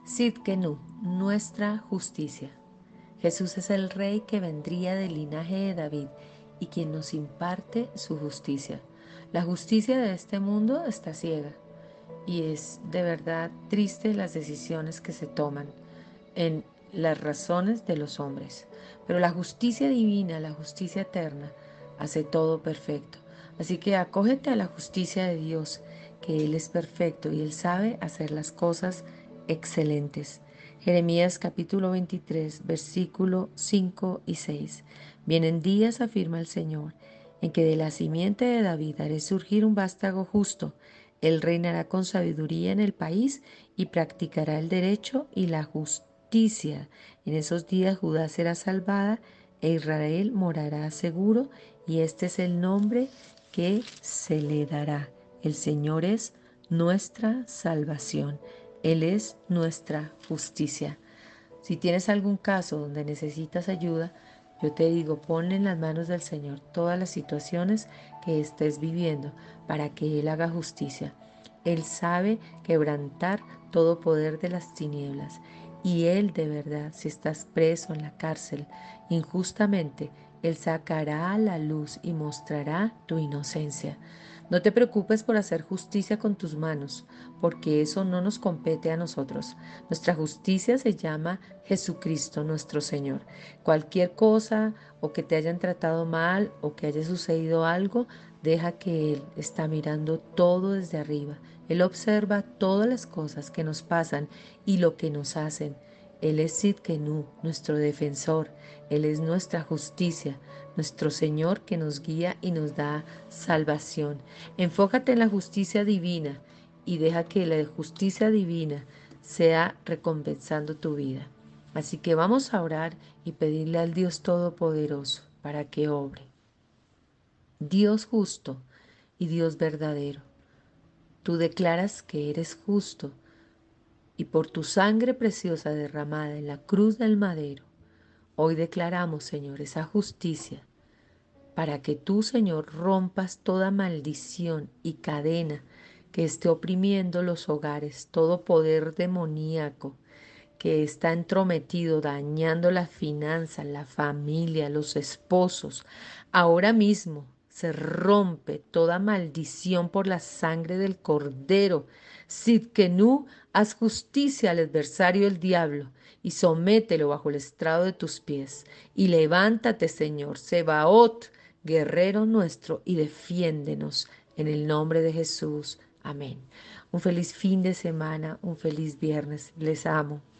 Sidkenu, nuestra justicia. Jesús es el Rey que vendría del linaje de David y quien nos imparte su justicia. La justicia de este mundo está ciega y es de verdad triste las decisiones que se toman en las razones de los hombres. Pero la justicia divina, la justicia eterna, hace todo perfecto. Así que acógete a la justicia de Dios, que Él es perfecto y Él sabe hacer las cosas excelentes. Jeremías capítulo 23, versículo 5 y 6. Vienen días, afirma el Señor, en que de la simiente de David haré surgir un vástago justo. Él reinará con sabiduría en el país y practicará el derecho y la justicia. En esos días Judá será salvada e Israel morará seguro, y este es el nombre que se le dará. El Señor es nuestra salvación. Él es nuestra justicia. Si tienes algún caso donde necesitas ayuda, yo te digo, ponle en las manos del Señor todas las situaciones que estés viviendo para que Él haga justicia. Él sabe quebrantar todo poder de las tinieblas. Y Él de verdad, si estás preso en la cárcel injustamente, Él sacará a la luz y mostrará tu inocencia. No te preocupes por hacer justicia con tus manos, porque eso no nos compete a nosotros. Nuestra justicia se llama Jesucristo nuestro Señor. Cualquier cosa o que te hayan tratado mal o que haya sucedido algo, deja que Él está mirando todo desde arriba. Él observa todas las cosas que nos pasan y lo que nos hacen. Él es Sidkenu, nuestro defensor. Él es nuestra justicia, nuestro Señor que nos guía y nos da salvación. Enfócate en la justicia divina y deja que la justicia divina sea recompensando tu vida. Así que vamos a orar y pedirle al Dios Todopoderoso para que obre. Dios justo y Dios verdadero, tú declaras que eres justo y por tu sangre preciosa derramada en la cruz del madero, hoy declaramos, Señor, esa justicia para que tú, Señor, rompas toda maldición y cadena que esté oprimiendo los hogares, todo poder demoníaco que está entrometido, dañando las finanzas, la familia, los esposos. Ahora mismo se rompe toda maldición por la sangre del Cordero. Sidkenu, haz justicia al adversario del diablo y somételo bajo el estrado de tus pies. Y levántate, Señor, Sebaot, guerrero nuestro, y defiéndenos en el nombre de Jesús. Amén. Un feliz fin de semana, un feliz viernes. Les amo.